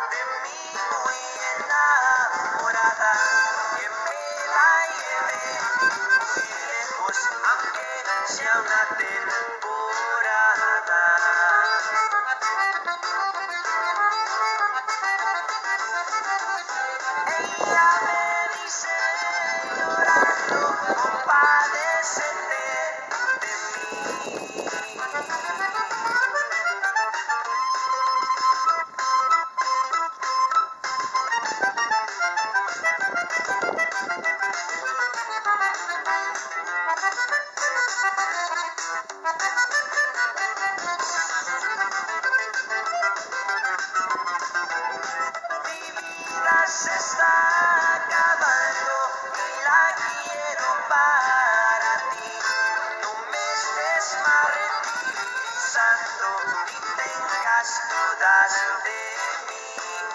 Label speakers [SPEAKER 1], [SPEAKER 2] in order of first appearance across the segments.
[SPEAKER 1] de mí muy enamorada, que me la llevé muy lejos, aunque sea una temporada. Ella me dice llorando, compadécete de mí. Mi vida se está acabando y la quiero para ti. No me estés martirizando ni tengas dudas de mí.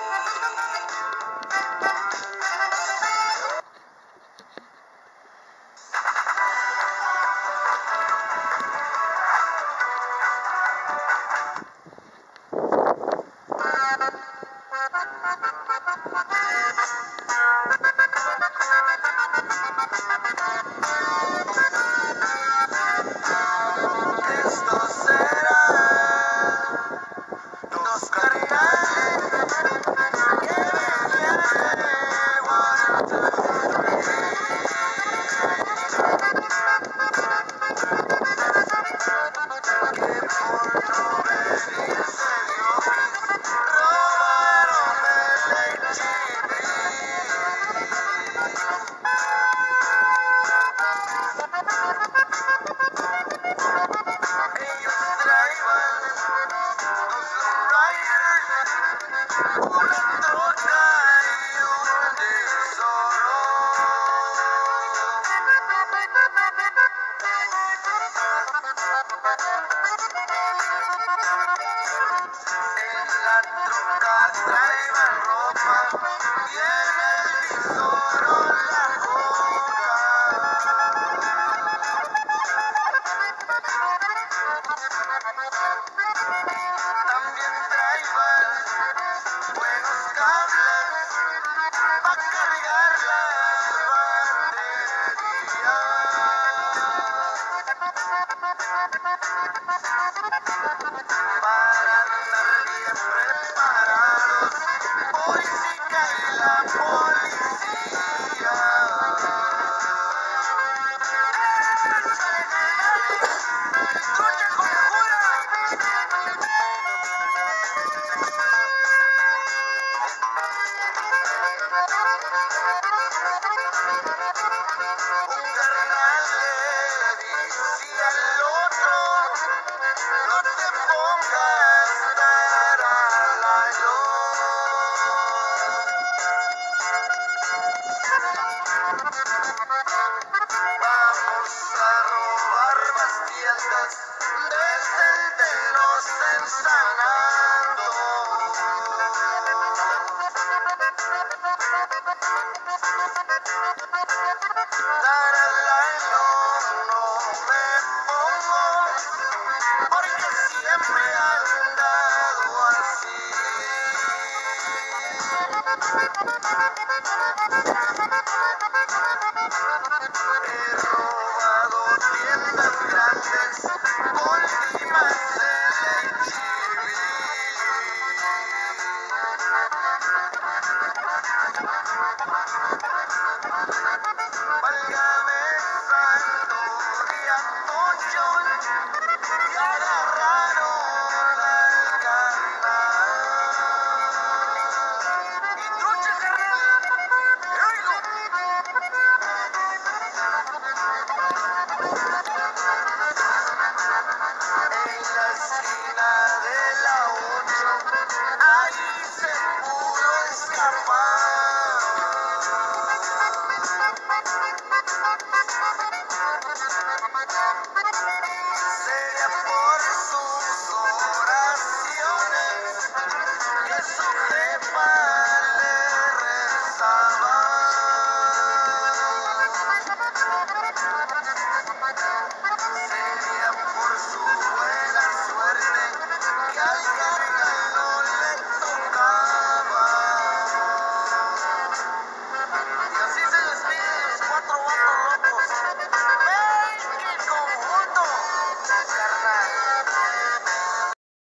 [SPEAKER 1] Esto será dos carnales que vienen que por no venirse Dios robaron el ellos traían dos lowriders, una troca y un tesoro. En la troca traían ropa y en el tesoro la coca. También traían buenos cables para cargar las baterías. Para andar bien preparados, policía y la policía. ¡Trucha con la jura! Un carnal le decía al otro, no te pongas taralayo. Vamos a robar más tiendas desde el de los ensanando. Taralayo no me pongo, porque siempre he andado así. He